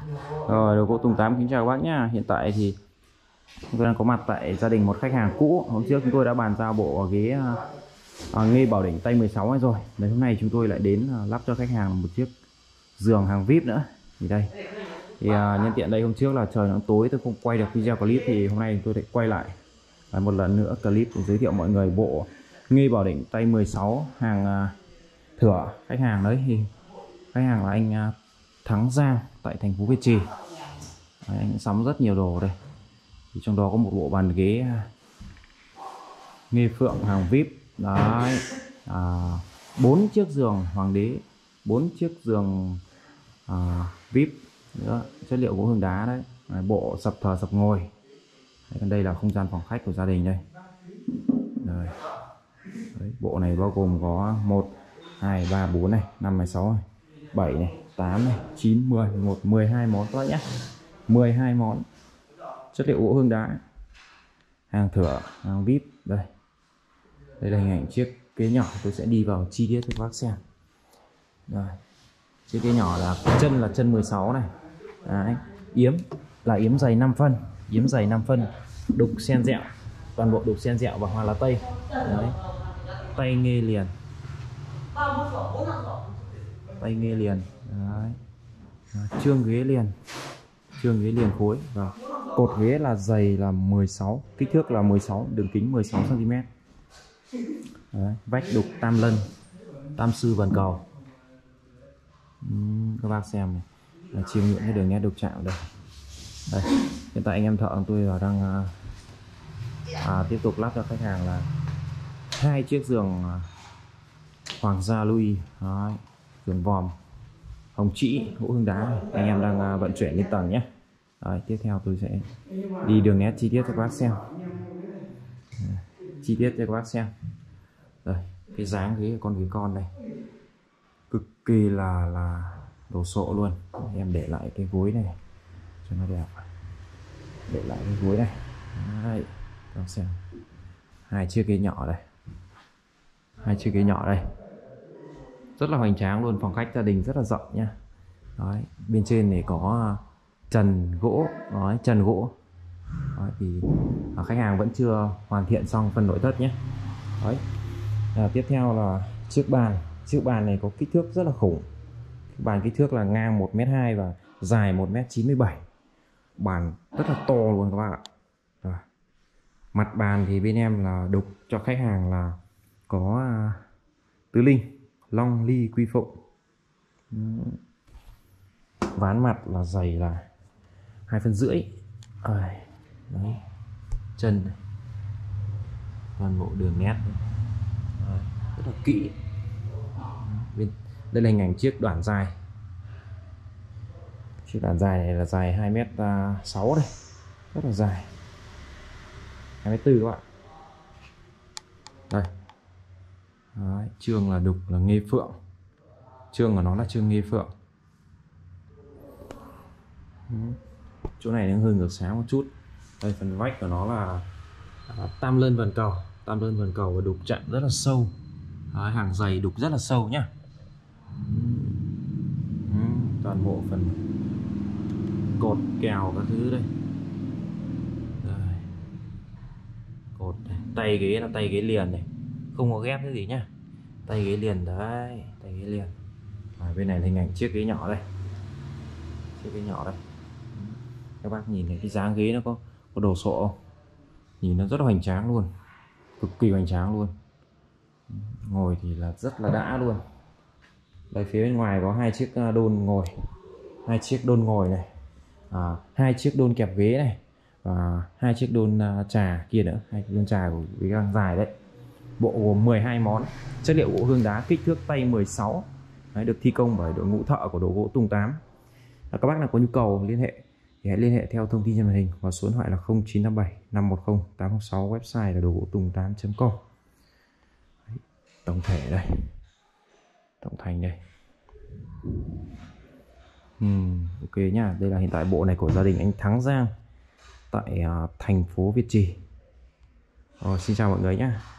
Rồi, đồ gỗ Tùng 8 kính chào các bác nhá. Hiện tại thì chúng tôi đang có mặt tại gia đình một khách hàng cũ. Hôm trước chúng tôi đã bàn giao bộ ghế Nghê Bảo Đỉnh tay 16 này rồi. Đến hôm nay chúng tôi lại đến lắp cho khách hàng một chiếc giường hàng VIP nữa. Thì đây. Thì nhân tiện đây, hôm trước là trời nó tối tôi không quay được video clip, thì hôm nay tôi lại quay lại một lần nữa clip để giới thiệu mọi người bộ Nghê Bảo Đỉnh tay 16 hàng thửa. Khách hàng đấy thì khách hàng là anh Thắng Giang tại thành phố Việt Trì. Đấy, anh sắm rất nhiều đồ đây. Thì trong đó có một bộ bàn ghế Nghê Phượng hàng VIP đấy, 4 chiếc giường hoàng đế, 4 chiếc giường VIP nữa, chất liệu gỗ hương đá đấy. Bộ sập thờ sập ngồi đấy, còn đây là không gian phòng khách của gia đình đây. Rồi. Đấy, bộ này bao gồm có 1 2 3 4 này, 5 này, 6 này, 7 này, 8 này, 9 10 11 12 món các bác nhé. 12 món chất liệu gỗ hương đá, hàng thửa, hàng VIP. Đây, đây là hình ảnh chiếc ghế nhỏ. Tôi sẽ đi vào chi tiết cho các bác xem. Rồi, chiếc ghế nhỏ là chân 16 này. Đấy, yếm là yếm dày 5 phân, yếm dày 5 phân, đục sen dẹo, toàn bộ đục sen dẹo và hoa lá tây. Đấy, tay nghê liền, tay nghê liền. Đấy, trương ghế liền, trương ghế liền khối. Và cột ghế là dày là 16, kích thước là 16, đường kính 16 cm. Đấy, vách đục tam lân, tam sư vần cầu. Các bác xem này, chiêm ngưỡng cái đường nét đục chạm đây. Đây, hiện tại anh em thợ tôi là đang tiếp tục lắp cho khách hàng là 2 chiếc giường Hoàng gia Louis. Đấy, giường vòm hồng trĩ gỗ hương đá. Anh em đang vận chuyển lên tầng nhé. Đấy, tiếp theo tôi sẽ đi đường nét chi tiết cho các bác xem. Chi tiết cho các bác xem. Đây, cái dáng ghế con ghế con đây cực kỳ là đồ sộ luôn. Em để lại cái gối này cho nó đẹp, để lại cái gối này. Đấy, các bác xem 2 chiếc ghế nhỏ đây, 2 chiếc ghế nhỏ đây rất là hoành tráng luôn. Phòng khách gia đình rất là rộng nha. Đấy, bên trên này có trần gỗ. Đấy, trần gỗ. Đấy, thì khách hàng vẫn chưa hoàn thiện xong phần nội thất nhé. Đấy, tiếp theo là chiếc bàn. Chiếc bàn này có kích thước rất là khủng. Bàn kích thước là ngang 1m2 và dài 1m97. Bàn rất là to luôn các bác ạ. Rồi, mặt bàn thì bên em là đục cho khách hàng là có tứ linh, long, ly, quy, phụng. Ván mặt là dày là 2,5 phân. Đấy, chân này, toàn bộ đường nét rất là kỹ. Đây là hình ảnh chiếc đoạn dài. Chiếc đoạn dài này là dài 2m6 đây, rất là dài, 2m4 các bạn. Đây. Đấy, trương là đục là Nghê Phượng, trương của nó là trương Nghê Phượng. Chỗ này nó hơi ngược sáng một chút. Đây, phần vách của nó là tam lân vần cầu, tam lân vần cầu và đục chạm rất là sâu. Đấy, hàng dày đục rất là sâu nhá. Toàn bộ phần cột kèo các thứ đây. Đây, cột này. Tay ghế là tay ghế liền này, không có ghép cái gì nhá, tay ghế liền đấy, tay ghế liền. Bên này là hình ảnh chiếc ghế nhỏ đây, chiếc ghế nhỏ đây. Các bác nhìn thấy cái dáng ghế nó có đồ sộ không? Nhìn nó rất là hoành tráng luôn, cực kỳ hoành tráng luôn. Ngồi thì là rất là đã luôn. Đây, phía bên ngoài có 2 chiếc đôn ngồi, 2 chiếc đôn ngồi này, 2 chiếc đôn kẹp ghế này và 2 chiếc đôn trà kia nữa, 2 chiếc đôn trà của cái găng dài đấy. Bộ gồm 12 món chất liệu gỗ hương đá, kích thước tay 16. Đấy, được thi công bởi đội ngũ thợ của đồ gỗ Tùng 8. Các bác nào có nhu cầu liên hệ thì hãy liên hệ theo thông tin trên màn hình và số điện thoại là 0957 510 806, website là đồ gỗ tùng 8.com. Tổng thể đây, tổng thành đây. Ok nhá. Đây là hiện tại bộ này của gia đình anh Thắng Giang tại thành phố Việt Trì. Xin chào mọi người nhé.